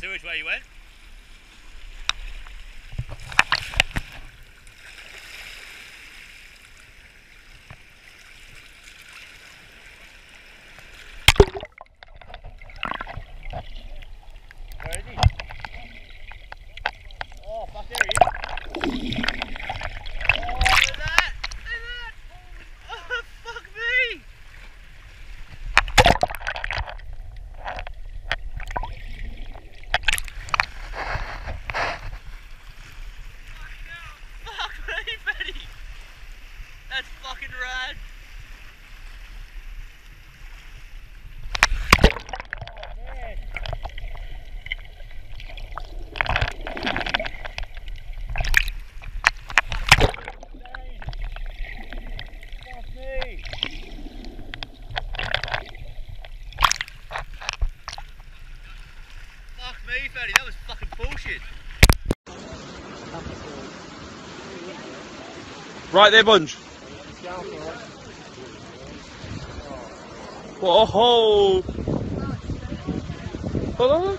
see which way you went? Where is he? Oh, fuck, there he is. Oh, look at that! Look at that! Oh, fuck me! Fuck me, Betty! That's fucking rad! Oh, man! Fuck me! Fuck me, Fatty, that was fucking bullshit. Right there, Bunge. Whoa! Hello?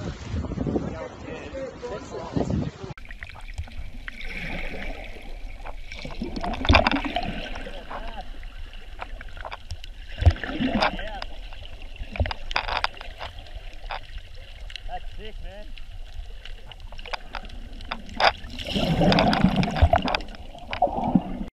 That's sick, man.